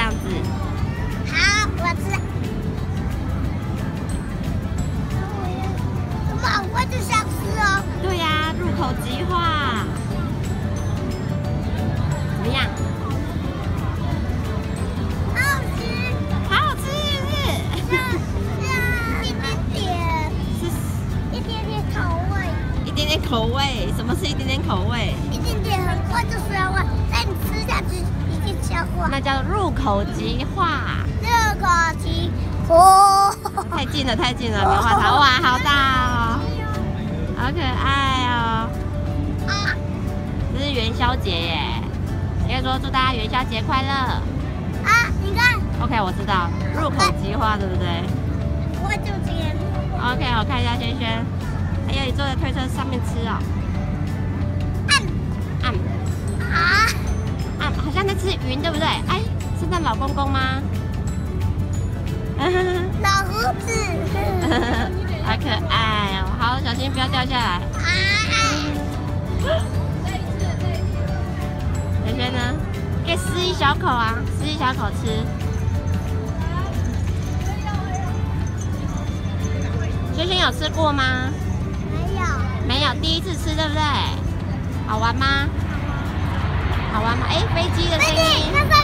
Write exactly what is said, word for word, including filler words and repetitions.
样子。 好，我吃。怎么好快就消失哦？ 对呀、啊，入口即化。怎么样？ 好好吃， 好好吃是不是？ 是啊，一点点， 是一点点口味， 一点点口味。什么是一点点口味？ 一点点很快就消化，但你吃下去已经消化。 那叫入口即化。 入口即化。 太近了，太近了，棉花糖哇，好大哦，好可爱哦。 啊， 这是元宵节耶，可以说祝大家元宵节快乐。 啊，你看， OK， 我知道，入口即化，对不对我就这样。 ？OK， 我看一下轩轩，还有你坐在推车上面吃哦。 按按啊， 按，好像在吃云，对不对？哎，圣诞老公公吗？ 老胡子。 好可爱哦！好，小心不要掉下来。 啊， 轩轩呢？可以撕一小口啊，撕一小口吃。轩轩有吃过吗？ 没有。 没有，第一次吃，对不对？好玩吗？好玩吗？哎，飞机的声音。